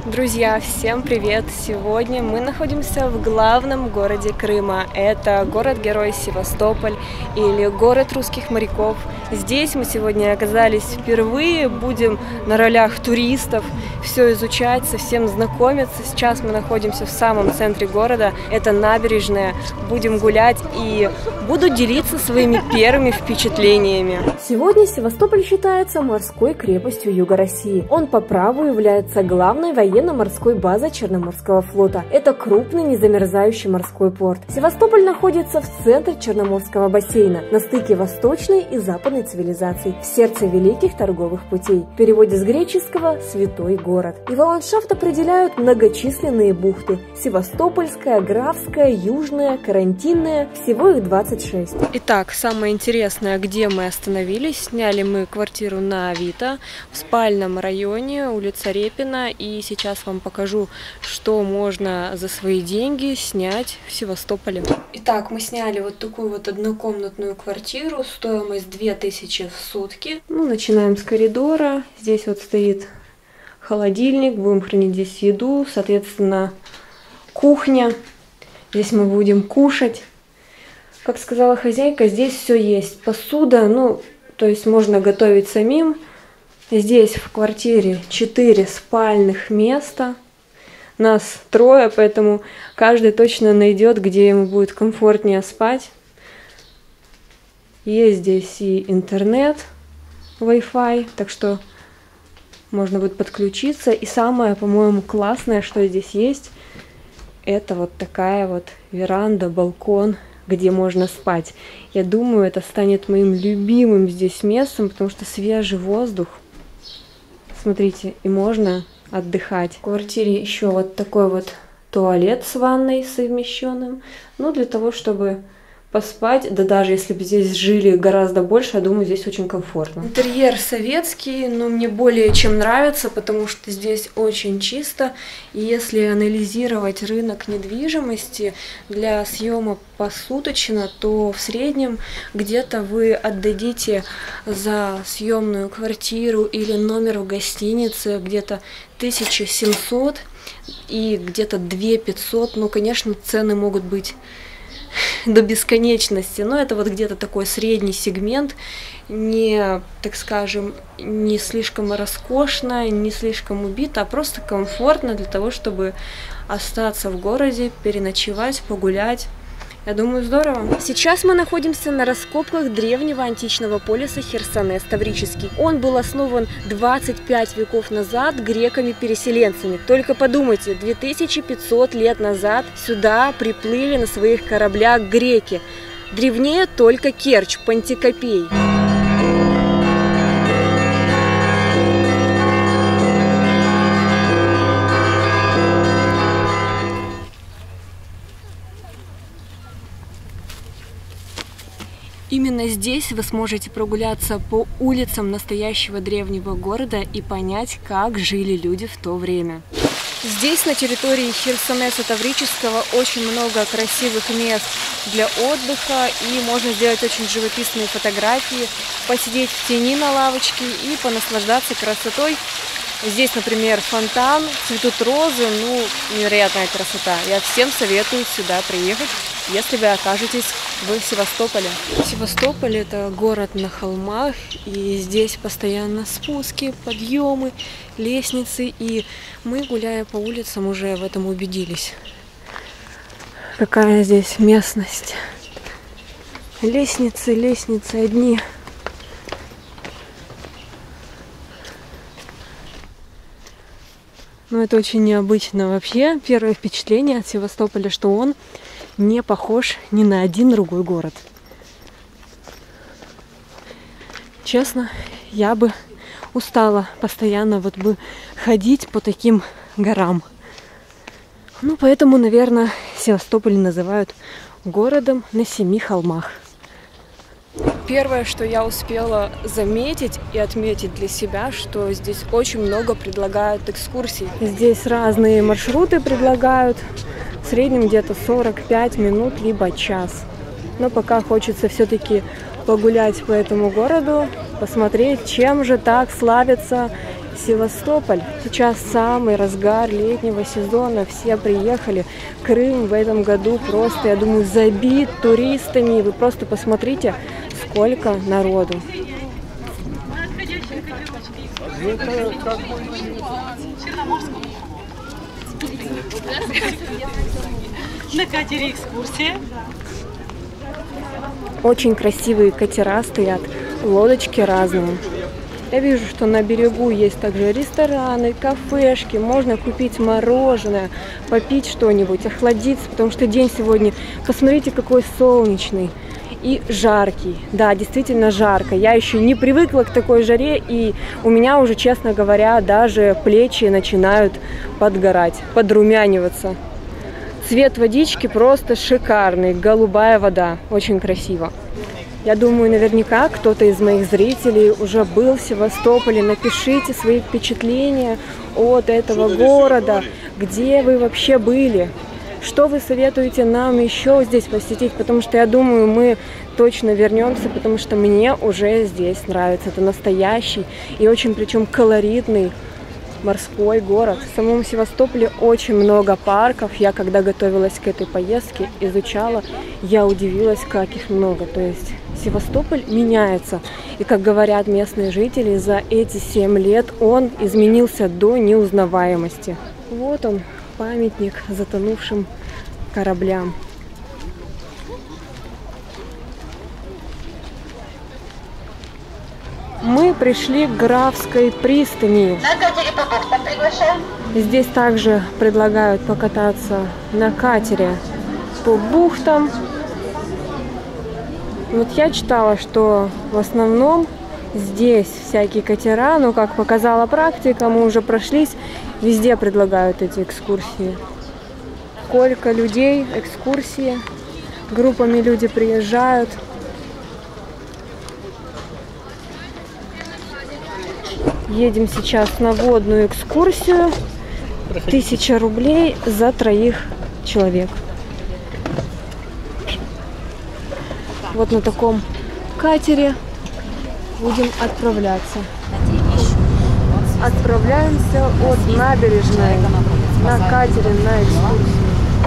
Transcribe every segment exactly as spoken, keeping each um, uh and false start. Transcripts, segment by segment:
Друзья, всем привет! Сегодня мы находимся в главном городе Крыма. Это город-герой Севастополь или город русских моряков. Здесь мы сегодня оказались впервые, будем на ролях туристов, все изучать, со всем знакомиться. Сейчас мы находимся в самом центре города, это набережная. Будем гулять и буду делиться своими первыми впечатлениями. Сегодня Севастополь считается морской крепостью Юга России. Он по праву является главной военной военно-морской базой Черноморского флота. Это крупный незамерзающий морской порт. Севастополь находится в центре Черноморского бассейна, на стыке восточной и западной цивилизаций, в сердце великих торговых путей. В переводе с греческого «святой город». Его ландшафт определяют многочисленные бухты. Севастопольская, Графская, Южная, Карантинная. Всего их двадцать шесть. Итак, самое интересное, где мы остановились. Сняли мы квартиру на Авито в спальном районе, улица Репина, и сейчас Сейчас вам покажу, что можно за свои деньги снять в Севастополе. Итак, мы сняли вот такую вот однокомнатную квартиру, стоимость две тысячи в сутки. Ну, начинаем с коридора. Здесь вот стоит холодильник, будем хранить здесь еду, соответственно, кухня. Здесь мы будем кушать. Как сказала хозяйка, здесь все есть. Посуда, ну, то есть можно готовить самим. Здесь в квартире четыре спальных места. Нас трое, поэтому каждый точно найдет, где ему будет комфортнее спать. Есть здесь и интернет, Wi-Fi, так что можно будет подключиться. И самое, по-моему, классное, что здесь есть, это вот такая вот веранда, балкон, где можно спать. Я думаю, это станет моим любимым здесь местом, потому что свежий воздух. Смотрите, и можно отдыхать. В квартире еще вот такой вот туалет с ванной совмещенным. Ну, для того, чтобы поспать. Да даже если бы здесь жили гораздо больше, я думаю, здесь очень комфортно. Интерьер советский, но мне более чем нравится, потому что здесь очень чисто. И если анализировать рынок недвижимости для съема посуточно, то в среднем где-то вы отдадите за съемную квартиру или номер в гостинице где-то тысяча семьсот и где-то две тысячи пятьсот. Ну, конечно, цены могут быть до бесконечности, но это вот где-то такой средний сегмент, не, так скажем, не слишком роскошно, не слишком убито, а просто комфортно для того, чтобы остаться в городе, переночевать, погулять. Я думаю, здорово. Сейчас мы находимся на раскопках древнего античного полиса Херсонес Таврический. Он был основан двадцать пять веков назад греками-переселенцами. Только подумайте, две тысячи пятьсот лет назад сюда приплыли на своих кораблях греки. Древнее только Керчь, Пантикопей. Именно здесь вы сможете прогуляться по улицам настоящего древнего города и понять, как жили люди в то время. Здесь, на территории Херсонеса Таврического, очень много красивых мест для отдыха, и можно сделать очень живописные фотографии, посидеть в тени на лавочке и понаслаждаться красотой. Здесь, например, фонтан, цветут розы, ну, невероятная красота. Я всем советую сюда приехать, если вы окажетесь в Севастополе. Севастополь – это город на холмах, и здесь постоянно спуски, подъемы, лестницы, и мы, гуляя по улицам, уже в этом убедились. Какая здесь местность. Лестницы, лестницы одни. Но это очень необычно вообще. Первое впечатление от Севастополя, что он не похож ни на один другой город. Честно, я бы устала постоянно вот бы ходить по таким горам. Ну, поэтому, наверное, Севастополь называют городом на семи холмах. Первое, что я успела заметить и отметить для себя, что здесь очень много предлагают экскурсий. Здесь разные маршруты предлагают, в среднем где-то сорок пять минут, либо час. Но пока хочется все-таки погулять по этому городу, посмотреть, чем же так славятся Севастополь. Сейчас самый разгар летнего сезона. Все приехали. Крым в этом году просто, я думаю, забит туристами. Вы просто посмотрите, сколько народу. На катере экскурсия. Очень красивые катера стоят, лодочки разные. Я вижу, что на берегу есть также рестораны, кафешки, можно купить мороженое, попить что-нибудь, охладиться, потому что день сегодня, посмотрите, какой солнечный и жаркий. Да, действительно жарко. Я еще не привыкла к такой жаре, и у меня уже, честно говоря, даже плечи начинают подгорать, подрумяниваться. Цвет водички просто шикарный, голубая вода, очень красиво. Я думаю, наверняка кто-то из моих зрителей уже был в Севастополе. Напишите свои впечатления от этого города, где вы вообще были, что вы советуете нам еще здесь посетить, потому что я думаю, мы точно вернемся, потому что мне уже здесь нравится. Это настоящий и очень причем колоритный морской город. В самом Севастополе очень много парков. Я, когда готовилась к этой поездке, изучала, я удивилась, как их много. То есть Севастополь меняется. И, как говорят местные жители, за эти семь лет он изменился до неузнаваемости. Вот он, памятник затонувшим кораблям. Мы пришли к Графской пристани. На катере по бухтам приглашаем. Здесь также предлагают покататься на катере по бухтам. Вот я читала, что в основном здесь всякие катера, но как показала практика, мы уже прошлись, везде предлагают эти экскурсии. Сколько людей, экскурсии, группами люди приезжают. Едем сейчас на водную экскурсию. Тысяча рублей за троих человек. Вот на таком катере будем отправляться. Отправляемся от набережной на катере на экскурсию.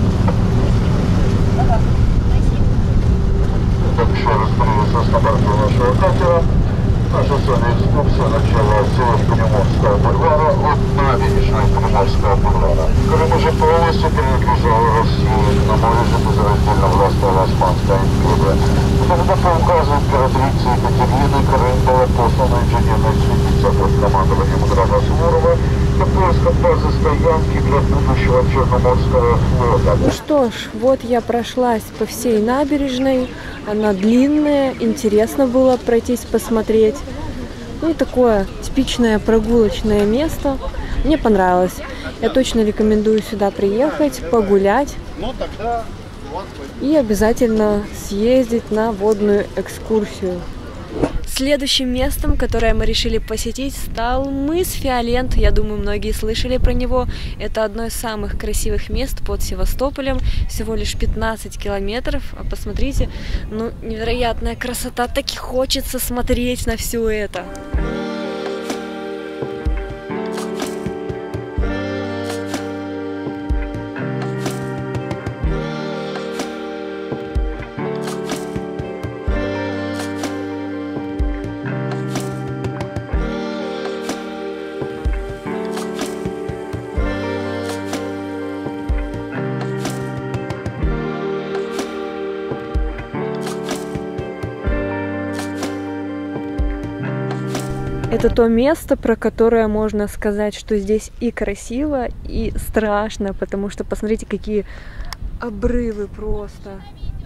Еще раз приветствую на борту нашего катера. Наша с вами экскурсия начала с Приморского бульвара от набережной Приморского бульвара. Крым уже полностью принадлежал России, на море же безраздельно властвовала Османская империя. Когда по указу императрицы Екатерины Крым была послана инженерной экспедиция под командованием графа Суворова для поиска базы стоянки для будущего Черноморского флота. Ну что ж, вот я прошлась по всей набережной. Она длинная, интересно было пройтись, посмотреть. Ну и такое типичное прогулочное место. Мне понравилось. Я точно рекомендую сюда приехать, погулять и обязательно съездить на водную экскурсию. Следующим местом, которое мы решили посетить, стал мыс Фиолент. Я думаю, многие слышали про него. Это одно из самых красивых мест под Севастополем. Всего лишь пятнадцать километров. А посмотрите, ну, невероятная красота. Так и хочется смотреть на все это. Это то место, про которое можно сказать, что здесь и красиво, и страшно, потому что посмотрите, какие обрывы просто.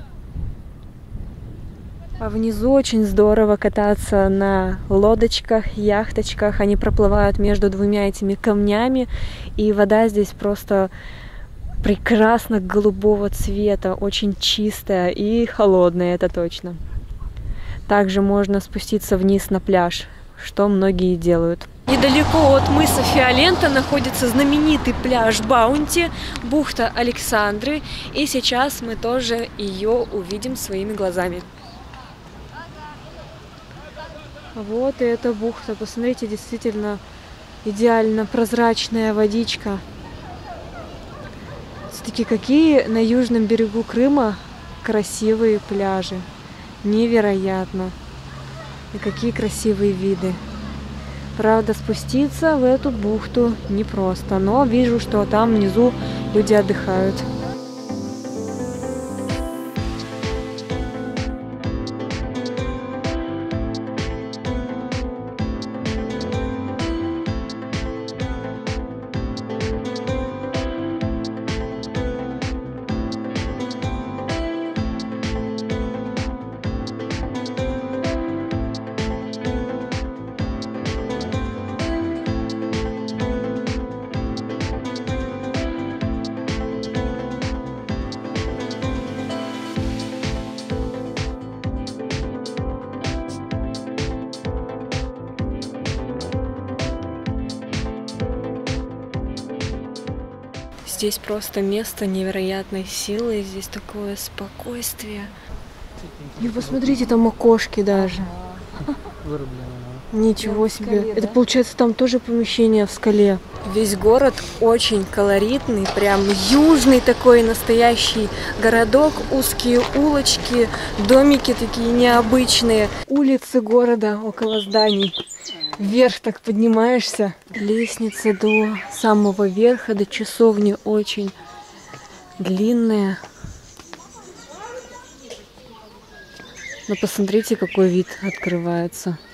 А внизу очень здорово кататься на лодочках, яхточках. Они проплывают между двумя этими камнями, и вода здесь просто прекрасно голубого цвета, очень чистая и холодная, это точно. Также можно спуститься вниз на пляж, что многие делают. Недалеко от мыса Фиолента находится знаменитый пляж Баунти, бухта Александры, и сейчас мы тоже ее увидим своими глазами. Вот и эта бухта, посмотрите, действительно идеально прозрачная водичка. Все-таки какие на южном берегу Крыма красивые пляжи. Невероятно. И какие красивые виды. Правда, спуститься в эту бухту непросто, но вижу, что там внизу люди отдыхают. Здесь просто место невероятной силы, здесь такое спокойствие. И посмотрите, там окошки даже. Ничего себе. Это получается там тоже помещение в скале. Весь город очень колоритный, прям южный такой настоящий городок, узкие улочки, домики такие необычные. Улицы города около зданий. Вверх так поднимаешься. Лестница до самого верха, до часовни очень длинная. Но посмотрите, какой вид открывается.